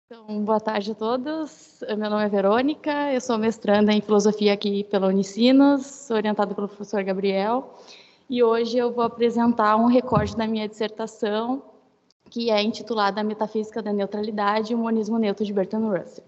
Então, boa tarde a todos. Meu nome é Verônica, eu sou mestranda em filosofia aqui pela Unicinos, sou orientada pelo professor Gabriel, e hoje eu vou apresentar um recorte da minha dissertação, que é intitulada Metafísica da Neutralidade e o Monismo Neutro de Bertrand Russell.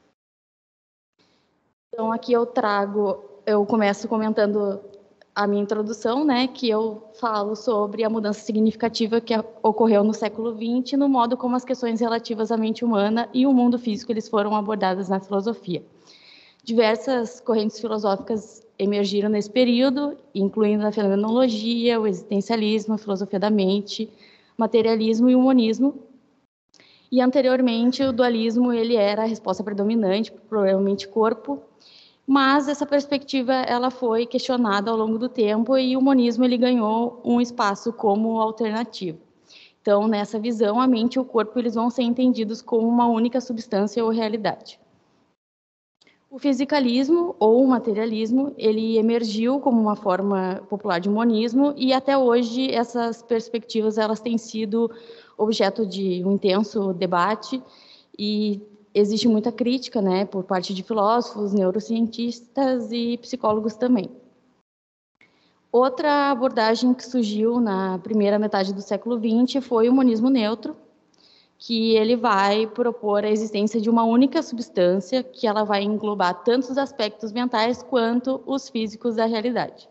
Então, aqui eu começo comentando a minha introdução, né, que eu falo sobre a mudança significativa que ocorreu no século XX, no modo como as questões relativas à mente humana e o mundo físico eles foram abordadas na filosofia. Diversas correntes filosóficas emergiram nesse período, incluindo a fenomenologia, o existencialismo, a filosofia da mente, materialismo e o monismo. E anteriormente o dualismo ele era a resposta predominante para o problema mente-corpo, mas essa perspectiva ela foi questionada ao longo do tempo e o monismo ele ganhou um espaço como alternativo. Então, nessa visão, a mente e o corpo eles vão ser entendidos como uma única substância ou realidade. O fisicalismo ou o materialismo ele emergiu como uma forma popular de monismo e até hoje essas perspectivas elas têm sido objeto de um intenso debate e existe muita crítica, né, por parte de filósofos, neurocientistas e psicólogos também. Outra abordagem que surgiu na primeira metade do século XX foi o monismo neutro, que ele vai propor a existência de uma única substância que ela vai englobar tanto os aspectos mentais quanto os físicos da realidade.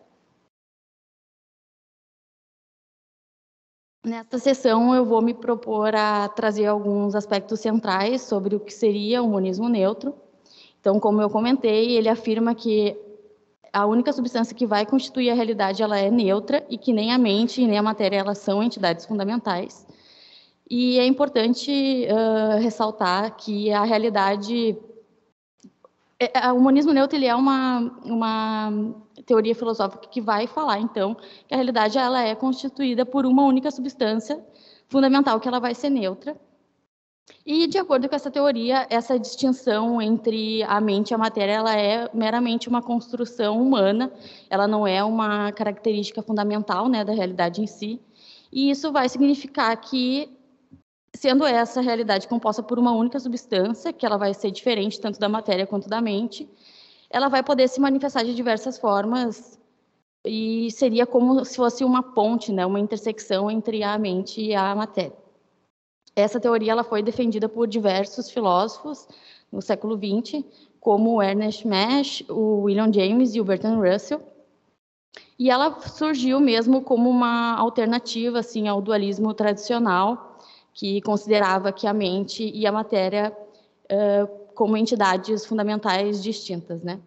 Nesta sessão, eu vou me propor a trazer alguns aspectos centrais sobre o que seria o monismo neutro. Então, como eu comentei, ele afirma que a única substância que vai constituir a realidade ela é neutra e que nem a mente nem a matéria elas são entidades fundamentais. E é importante ressaltar que a realidade... O monismo neutro ele é uma teoria filosófica que vai falar, então, que a realidade ela é constituída por uma única substância fundamental, que ela vai ser neutra. E, de acordo com essa teoria, essa distinção entre a mente e a matéria ela é meramente uma construção humana, ela não é uma característica fundamental, né, da realidade em si. E isso vai significar que, sendo essa realidade composta por uma única substância, que ela vai ser diferente tanto da matéria quanto da mente, ela vai poder se manifestar de diversas formas e seria como se fosse uma ponte, né, uma intersecção entre a mente e a matéria. Essa teoria ela foi defendida por diversos filósofos no século XX, como o Ernest Mach, o William James e o Bertrand Russell. E ela surgiu mesmo como uma alternativa assim, ao dualismo tradicional, que considerava que a mente e a matéria como entidades fundamentais distintas, né?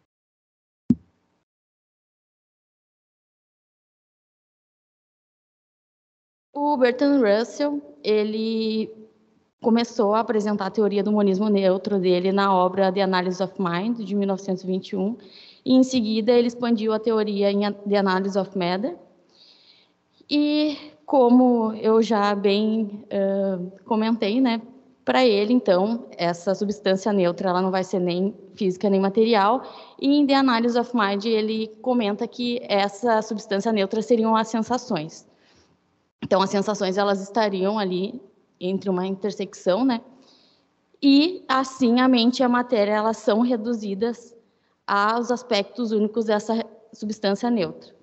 O Bertrand Russell, ele começou a apresentar a teoria do monismo neutro dele na obra The Analysis of Mind, de 1921, e em seguida ele expandiu a teoria em The Analysis of Matter. E como eu já bem comentei, né, para ele, então, essa substância neutra ela não vai ser nem física nem material, e em The Analysis of Mind ele comenta que essa substância neutra seriam as sensações. Então, as sensações elas estariam ali entre uma intersecção, né? E, assim, a mente e a matéria elas são reduzidas aos aspectos únicos dessa substância neutra.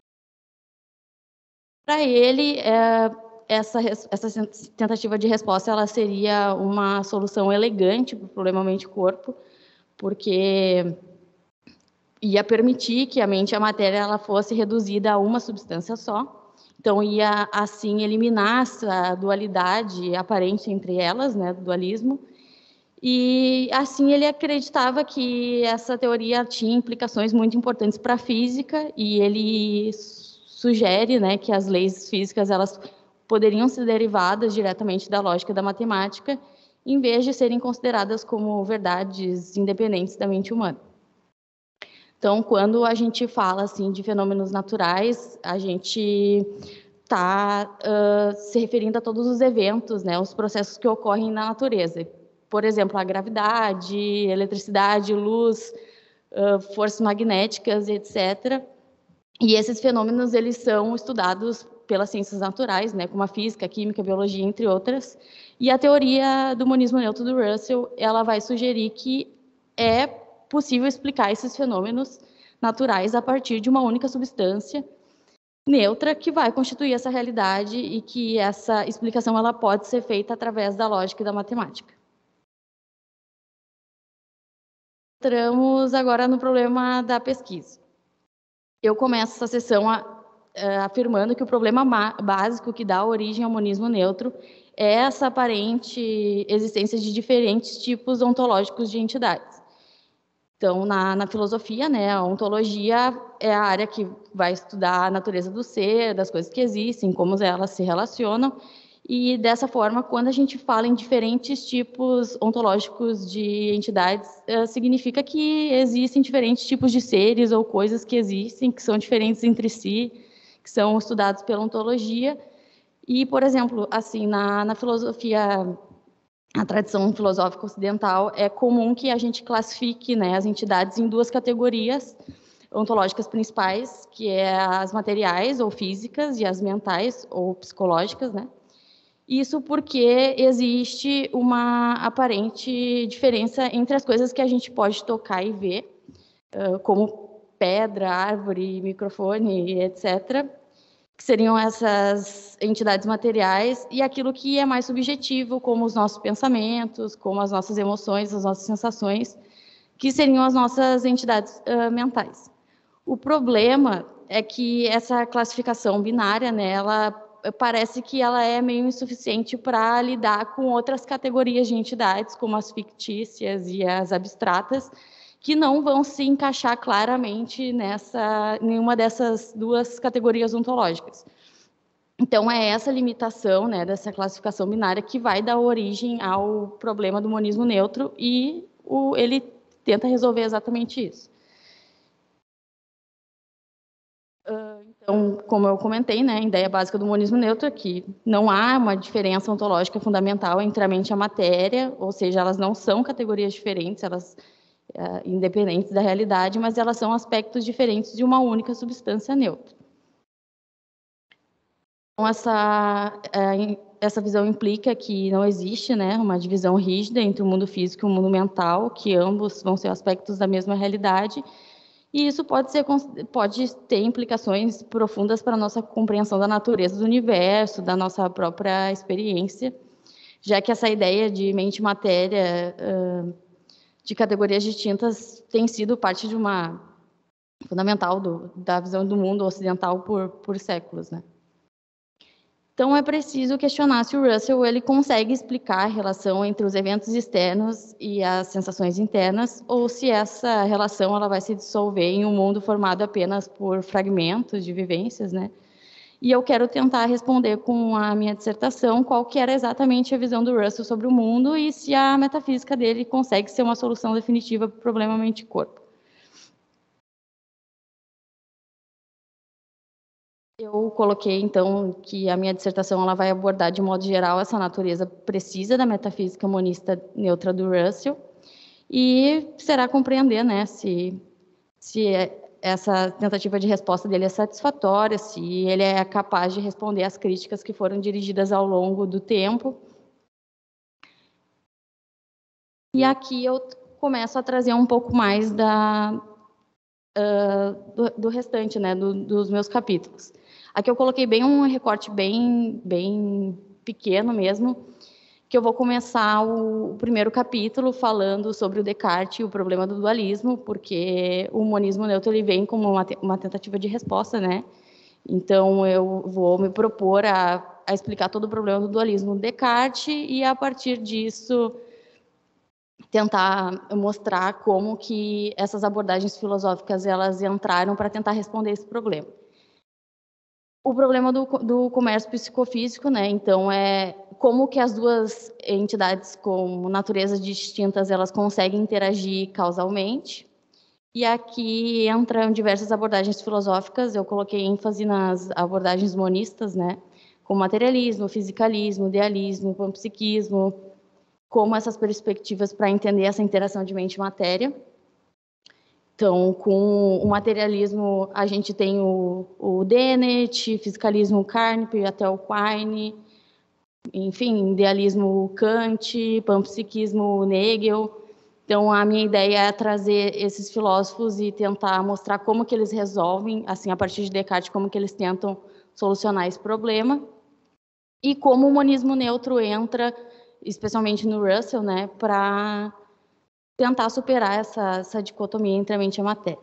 Para ele, essa tentativa de resposta ela seria uma solução elegante para o problema mente-corpo, porque ia permitir que a mente e a matéria ela fosse reduzida a uma substância só. Então, ia, assim, eliminar essa dualidade aparente entre elas, né, do dualismo. E, assim, ele acreditava que essa teoria tinha implicações muito importantes para a física, e ele sugere, né, que as leis físicas elas poderiam ser derivadas diretamente da lógica da matemática, em vez de serem consideradas como verdades independentes da mente humana. Então, quando a gente fala assim de fenômenos naturais, a gente está se referindo a todos os eventos, né, os processos que ocorrem na natureza. Por exemplo, a gravidade, eletricidade, luz, forças magnéticas, etc. E esses fenômenos eles são estudados pelas ciências naturais, né, como a física, a química, a biologia, entre outras. E a teoria do monismo neutro do Russell, ela vai sugerir que é possível explicar esses fenômenos naturais a partir de uma única substância neutra que vai constituir essa realidade e que essa explicação ela pode ser feita através da lógica e da matemática. Entramos agora no problema da pesquisa. Eu começo essa sessão afirmando que o problema básico que dá origem ao monismo neutro é essa aparente existência de diferentes tipos ontológicos de entidades. Então, na filosofia, né, a ontologia é a área que vai estudar a natureza do ser, das coisas que existem, como elas se relacionam, e dessa forma, quando a gente fala em diferentes tipos ontológicos de entidades, significa que existem diferentes tipos de seres ou coisas que existem, que são diferentes entre si, que são estudados pela ontologia. E, por exemplo, assim, na filosofia, a tradição filosófica ocidental, é comum que a gente classifique, né, as entidades em duas categorias ontológicas principais, que é as materiais ou físicas e as mentais ou psicológicas, né? Isso porque existe uma aparente diferença entre as coisas que a gente pode tocar e ver, como pedra, árvore, microfone, etc., que seriam essas entidades materiais, e aquilo que é mais subjetivo, como os nossos pensamentos, como as nossas emoções, as nossas sensações, que seriam as nossas entidades mentais. O problema é que essa classificação binária, né, ela parece que ela é meio insuficiente para lidar com outras categorias de entidades, como as fictícias e as abstratas, que não vão se encaixar claramente nenhuma dessas duas categorias ontológicas. Então, é essa limitação, né, dessa classificação binária que vai dar origem ao problema do monismo neutro, e ele tenta resolver exatamente isso. Então, como eu comentei, né, a ideia básica do monismo neutro é que não há uma diferença ontológica fundamental entre a mente e a matéria, ou seja, elas não são categorias diferentes, elas independentes da realidade, mas elas são aspectos diferentes de uma única substância neutra. Então, essa visão implica que não existe, né, uma divisão rígida entre o mundo físico e o mundo mental, que ambos vão ser aspectos da mesma realidade. E isso pode ter implicações profundas para a nossa compreensão da natureza do universo, da nossa própria experiência, já que essa ideia de mente e matéria, de categorias distintas, tem sido parte de uma fundamental da visão do mundo ocidental por séculos, né? Então, é preciso questionar se o Russell ele consegue explicar a relação entre os eventos externos e as sensações internas, ou se essa relação ela vai se dissolver em um mundo formado apenas por fragmentos de vivências, né? E eu quero tentar responder com a minha dissertação qual que era exatamente a visão do Russell sobre o mundo e se a metafísica dele consegue ser uma solução definitiva para o problema mente-corpo. Eu coloquei, então, que a minha dissertação ela vai abordar, de modo geral, essa natureza precisa da metafísica monista neutra do Russell e será compreender, né, se essa tentativa de resposta dele é satisfatória, se ele é capaz de responder às críticas que foram dirigidas ao longo do tempo. E aqui eu começo a trazer um pouco mais do restante, né, dos meus capítulos. Aqui eu coloquei um recorte bem pequeno mesmo, que eu vou começar o primeiro capítulo falando sobre o Descartes e o problema do dualismo, porque o monismo neutro ele vem como uma tentativa de resposta, né? Então eu vou me propor a explicar todo o problema do dualismo do Descartes e, a partir disso, tentar mostrar como que essas abordagens filosóficas elas entraram para tentar responder esse problema. O problema do comércio psicofísico, né? Então, é como que as duas entidades com naturezas distintas elas conseguem interagir causalmente. E aqui entram diversas abordagens filosóficas. Eu coloquei ênfase nas abordagens monistas, né? Como materialismo, fisicalismo, idealismo, panpsiquismo, como essas perspectivas para entender essa interação de mente e matéria. Então, com o materialismo, a gente tem o Dennett, fiscalismo Carnap, até o Quine, enfim, idealismo Kant, panpsiquismo Hegel. Então, a minha ideia é trazer esses filósofos e tentar mostrar como que eles resolvem, assim, a partir de Descartes, como que eles tentam solucionar esse problema. E como o monismo neutro entra, especialmente no Russell, né, para tentar superar essa dicotomia entre a mente e a matéria.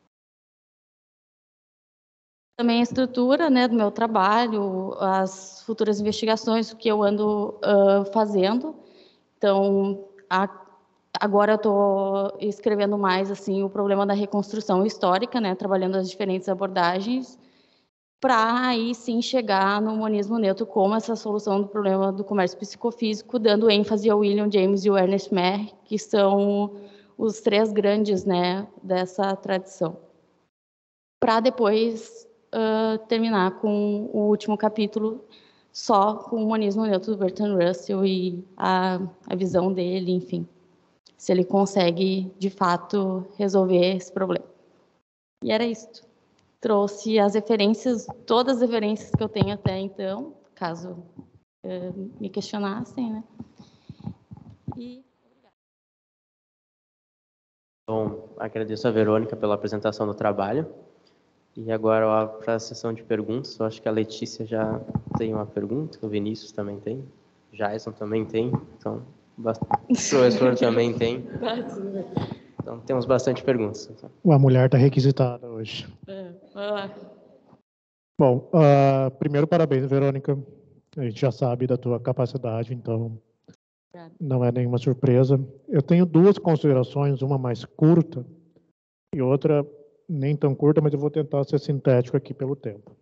Também a estrutura, né, do meu trabalho, as futuras investigações, o que eu ando fazendo. Então, agora eu estou escrevendo mais assim o problema da reconstrução histórica, né, trabalhando as diferentes abordagens, para aí sim chegar no monismo neutro como essa solução do problema do comércio psicofísico, dando ênfase ao William James e ao Ernest Mayr, que são os três grandes, né, dessa tradição. Para depois terminar com o último capítulo só com o monismo neutro do Bertrand Russell e a visão dele, enfim, se ele consegue, de fato, resolver esse problema. E era isso. Trouxe as referências, todas as referências que eu tenho até então, caso me questionassem, né? Bom, agradeço a Verônica pela apresentação do trabalho. E agora, para a sessão de perguntas, eu acho que a Letícia já tem uma pergunta, o Vinícius também tem, o Jason também tem, então o professor também tem. Então, temos bastante perguntas. A mulher está requisitada hoje. Vai lá. Bom, primeiro, parabéns, Verônica. A gente já sabe da tua capacidade, então não é nenhuma surpresa. Eu tenho duas considerações, uma mais curta e outra nem tão curta, mas eu vou tentar ser sintético aqui pelo tempo.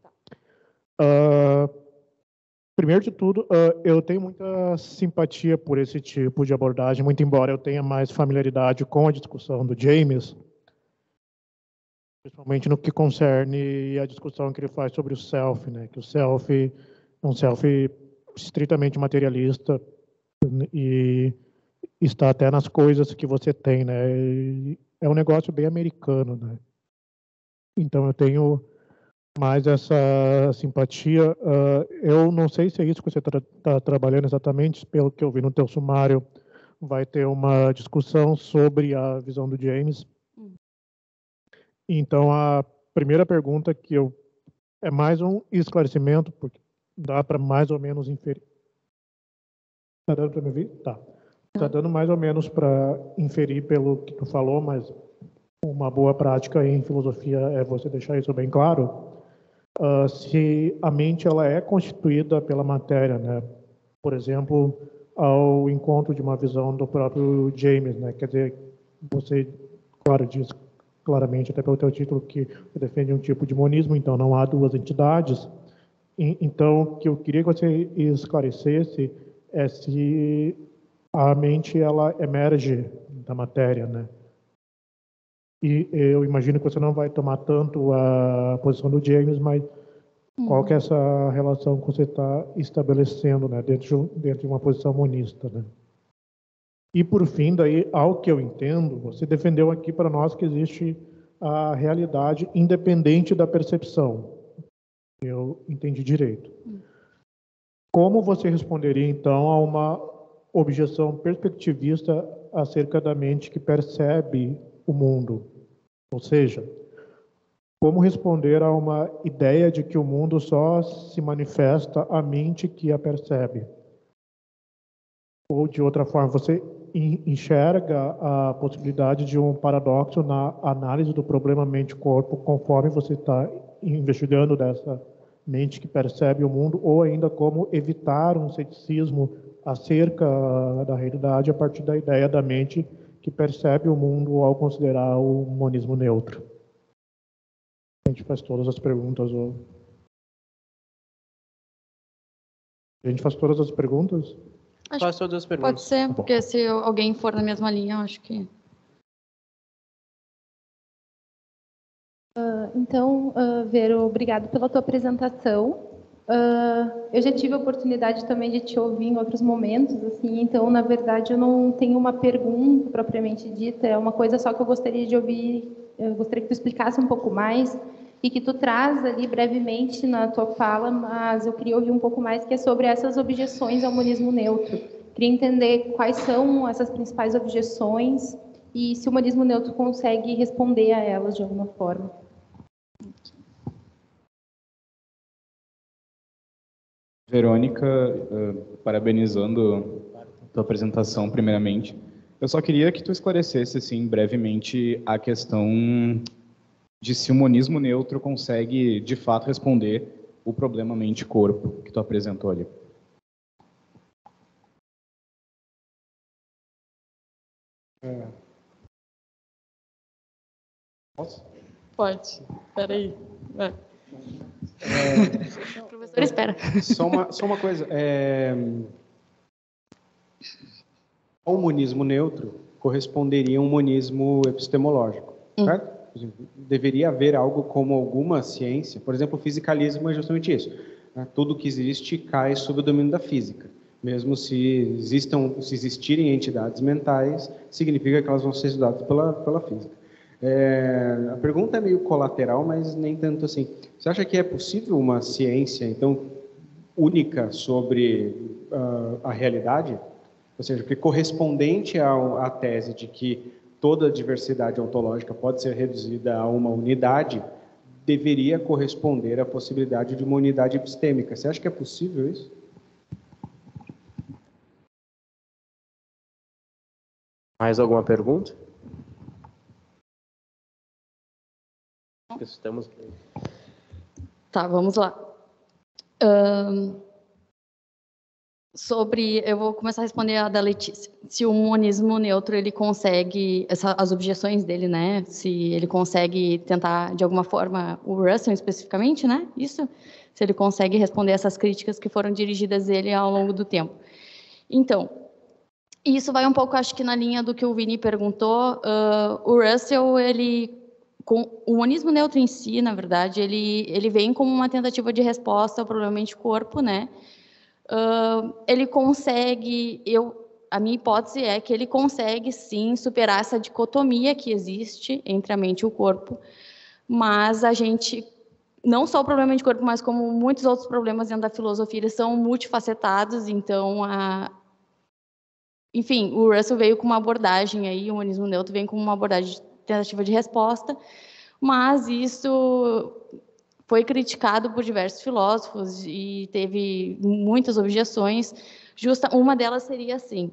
Primeiro de tudo, eu tenho muita simpatia por esse tipo de abordagem, muito embora eu tenha mais familiaridade com a discussão do James, principalmente no que concerne a discussão que ele faz sobre o self, né? Que o self é um self estritamente materialista e está até nas coisas que você tem, né? E é um negócio bem americano, né? Então eu tenho mais essa simpatia. Eu não sei se é isso que você está trabalhando exatamente, pelo que eu vi no teu sumário, vai ter uma discussão sobre a visão do James. Então, a primeira pergunta é mais um esclarecimento, porque dá para mais ou menos inferir. Está dando para me ouvir? Tá. Está dando mais ou menos para inferir pelo que tu falou, mas uma boa prática em filosofia é você deixar isso bem claro. Se a mente ela é constituída pela matéria, né? Por exemplo, ao encontro de uma visão do próprio James, né? Quer dizer, você, claro, diz claramente, até pelo teu título, que você defende um tipo de monismo, então não há duas entidades. Então, o que eu queria que você esclarecesse é se a mente ela emerge da matéria, né? E eu imagino que você não vai tomar tanto a posição do James, mas qual que é essa relação que você está estabelecendo, né, dentro de uma posição monista, né? E por fim, daí, ao que eu entendo, você defendeu aqui para nós que existe a realidade independente da percepção. Eu entendi direito. Como você responderia, então, a uma objeção perspectivista acerca da mente que percebe o mundo? Ou seja, como responder a uma ideia de que o mundo só se manifesta à mente que a percebe? Ou, de outra forma, você enxerga a possibilidade de um paradoxo na análise do problema mente-corpo conforme você está investigando dessa mente que percebe o mundo, ou ainda como evitar um ceticismo acerca da realidade a partir da ideia da mente que percebe o mundo ao considerar o monismo neutro? A gente faz todas as perguntas. A gente faz todas as perguntas? Faz todas as perguntas. Pode ser, porque se alguém for na mesma linha, eu acho que... Então, Vero, obrigado pela tua apresentação. Eu já tive a oportunidade também de te ouvir em outros momentos, assim, então, na verdade, eu não tenho uma pergunta propriamente dita, é uma coisa só que eu gostaria de ouvir eu gostaria que tu explicasse um pouco mais e que tu traz ali brevemente na tua fala, mas eu queria ouvir um pouco mais, que é sobre essas objeções ao monismo neutro. Queria entender quais são essas principais objeções e se o monismo neutro consegue responder a elas de alguma forma. Verônica, parabenizando a tua apresentação, primeiramente. Eu só queria que tu esclarecesse, assim, brevemente a questão de se o monismo neutro consegue, de fato, responder o problema mente-corpo que tu apresentou ali. Posso? Pode. Espera aí. O professor espera. Só uma coisa. Ao monismo neutro corresponderia um monismo epistemológico, certo? Deveria haver algo como alguma ciência, por exemplo, o fisicalismo é justamente isso, né? Tudo que existe cai sob o domínio da física. Mesmo se existirem entidades mentais, significa que elas vão ser estudadas pela física. A pergunta é meio colateral, mas nem tanto assim. Você acha que é possível uma ciência, então, única sobre a realidade? Ou seja, que correspondente à tese de que toda a diversidade ontológica pode ser reduzida a uma unidade, deveria corresponder à possibilidade de uma unidade epistêmica. Você acha que é possível isso? Mais alguma pergunta? Estamos... Tá, vamos lá. Eu vou começar a responder a da Letícia. Se o monismo neutro, ele consegue, as objeções dele, né? Se ele consegue tentar, de alguma forma, o Russell especificamente, né? Isso? Se ele consegue responder essas críticas que foram dirigidas a ele ao longo do tempo. Então, isso vai um pouco, acho que na linha do que o Vini perguntou. O Russell, o monismo neutro em si, na verdade, ele vem como uma tentativa de resposta ao problema mente-corpo, né? Ele consegue, a minha hipótese é que ele consegue, sim, superar essa dicotomia que existe entre a mente e o corpo, mas a gente, não só o problema de corpo, mas como muitos outros problemas dentro da filosofia, eles são multifacetados, então, enfim, o Russell veio com uma abordagem aí, o monismo neutro vem com uma abordagem de tentativa de resposta, mas isso foi criticado por diversos filósofos e teve muitas objeções. Uma delas seria assim,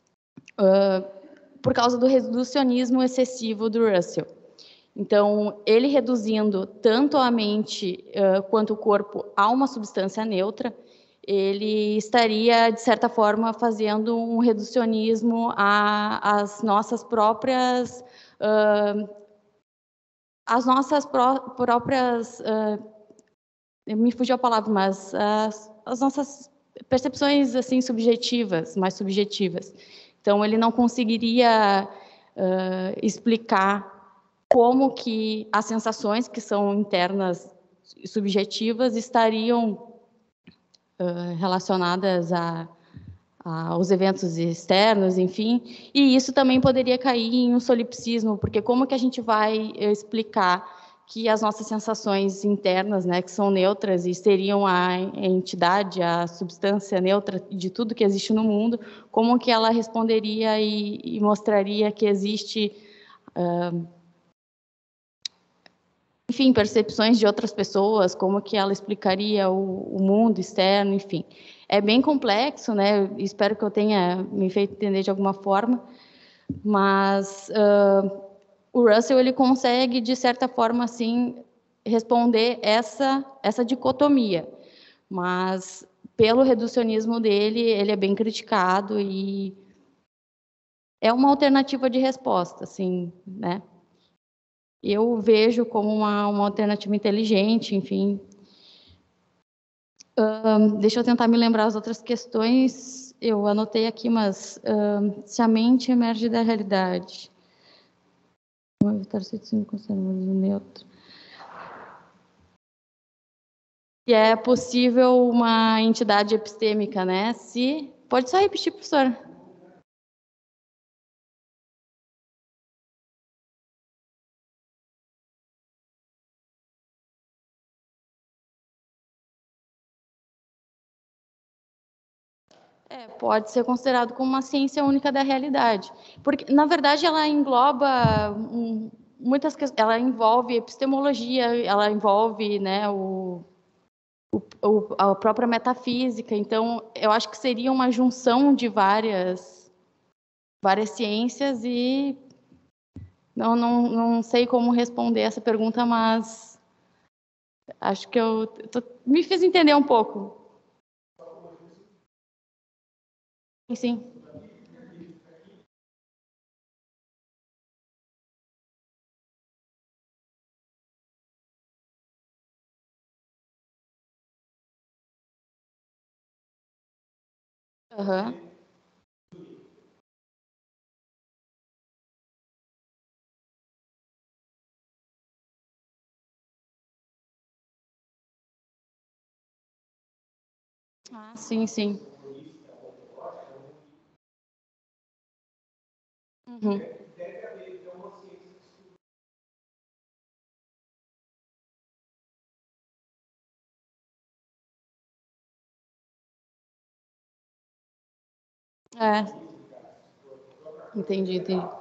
por causa do reducionismo excessivo do Russell. Então, ele reduzindo tanto a mente quanto o corpo a uma substância neutra, ele estaria, de certa forma, fazendo um reducionismo às nossas próprias... me fugiu a palavra, mas as nossas percepções assim subjetivas, mais subjetivas. Então, ele não conseguiria explicar como que as sensações que são internas subjetivas estariam relacionadas aos eventos externos, enfim, e isso também poderia cair em um solipsismo, porque como que a gente vai explicar que as nossas sensações internas, né, que são neutras e seriam a entidade, a substância neutra de tudo que existe no mundo, como que ela responderia e mostraria que existe, enfim, percepções de outras pessoas, como que ela explicaria o mundo externo, enfim. É bem complexo, né? Espero que eu tenha me feito entender de alguma forma, mas o Russell, ele consegue, de certa forma, assim, responder essa dicotomia, mas pelo reducionismo dele, ele é bem criticado e é uma alternativa de resposta, assim, né? Eu vejo como uma alternativa inteligente, enfim. Deixa eu tentar me lembrar as outras questões. Eu anotei aqui, mas se a mente emerge da realidade... evitar o considerado neutro. E é possível uma entidade epistêmica, né? Pode só repetir, professor? Pode ser considerado como uma ciência única da realidade, porque na verdade ela engloba muitas questões, ela envolve epistemologia, ela envolve, né, a própria metafísica. Então eu acho que seria uma junção de várias ciências e não sei como responder essa pergunta, mas acho que me fiz entender um pouco. Sim. Aham. Ah, sim, sim. Uhum. Entendi.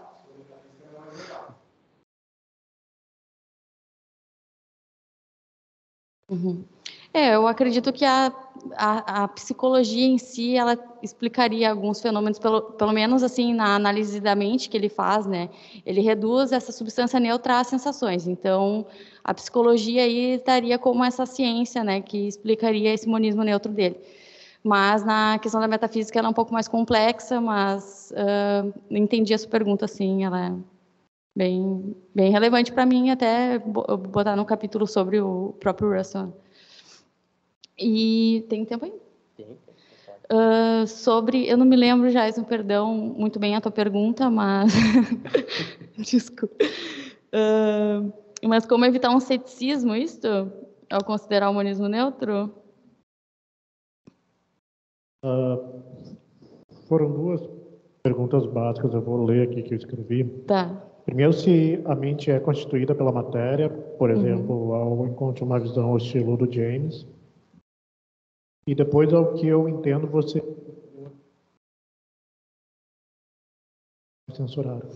Uhum. Eu acredito que a psicologia em si, ela explicaria alguns fenômenos, pelo menos assim, na análise da mente que ele faz, né? Ele reduz essa substância neutra às sensações. Então, a psicologia aí estaria como essa ciência, né, que explicaria esse monismo neutro dele. Mas na questão da metafísica ela é um pouco mais complexa, mas entendi a sua pergunta, sim, ela é bem relevante para mim, até botar no capítulo sobre o próprio Russell. E tem tempo aí? Tem. Eu não me lembro, Jason, perdão, muito bem a tua pergunta, mas desculpa. Mas como evitar um ceticismo, isto, ao considerar o monismo neutro? Foram duas perguntas básicas, eu vou ler aqui que eu escrevi. Tá. Primeiro, se a mente é constituída pela matéria, por exemplo, ao encontro de uma visão ao estilo do James. E depois, ao que eu entendo, você... Censurado.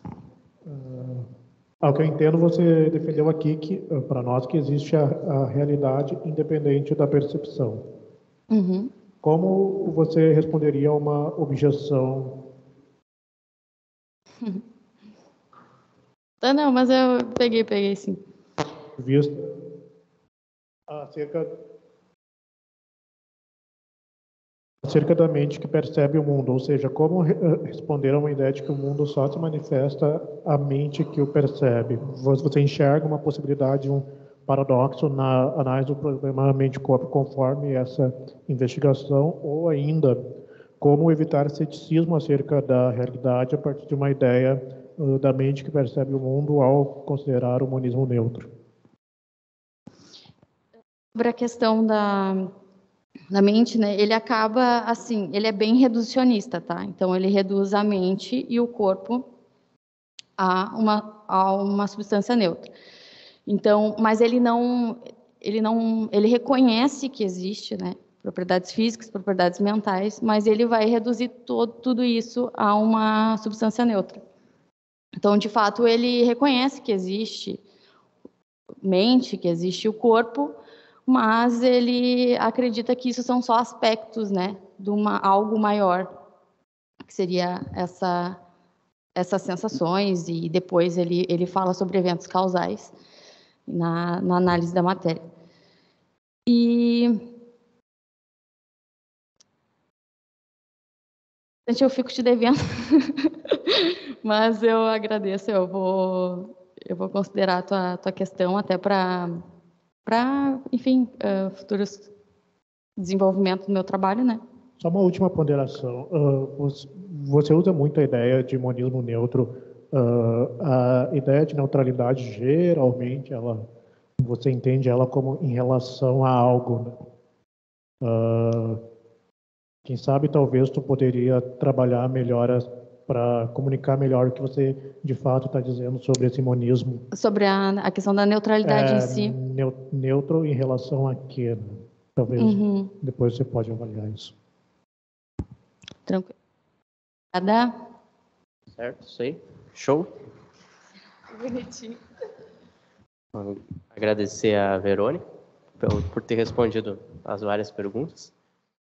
Ao que eu entendo, você defendeu aqui que, para nós, que existe a realidade independente da percepção. Uhum. Como você responderia a uma objeção? Não, mas eu peguei sim. Vista acerca da mente que percebe o mundo, ou seja, como responder a uma ideia de que o mundo só se manifesta a mente que o percebe? Você enxerga uma possibilidade, um paradoxo na análise do problema mente-corpo conforme essa investigação, ou ainda como evitar ceticismo acerca da realidade a partir de uma ideia da mente que percebe o mundo ao considerar o monismo neutro? Sobre a questão da mente, né, ele acaba assim, ele é bem reducionista, tá? Então ele reduz a mente e o corpo a uma substância neutra. Então, mas ele reconhece que existe, né, propriedades físicas, propriedades mentais, mas ele vai reduzir tudo isso a uma substância neutra. Então, de fato, ele reconhece que existe mente, que existe o corpo, mas ele acredita que isso são só aspectos, né, de algo maior, que seria essas sensações, e depois ele fala sobre eventos causais na análise da matéria. E eu fico te devendo, mas eu agradeço, eu vou considerar a tua questão até para enfim, futuros desenvolvimento do meu trabalho, né? Só uma última ponderação. Você usa muito a ideia de monismo neutro. A ideia de neutralidade, geralmente, você entende ela como em relação a algo, né? Quem sabe, talvez, tu poderia trabalhar melhor para comunicar melhor o que você, de fato, está dizendo sobre esse monismo. Sobre a questão da neutralidade em si. Neutro em relação a quê? Talvez depois você pode avaliar isso. Tranquilo. Obrigada. Certo, isso aí. Show. Bonitinho. Agradecer a Verônica por ter respondido as várias perguntas.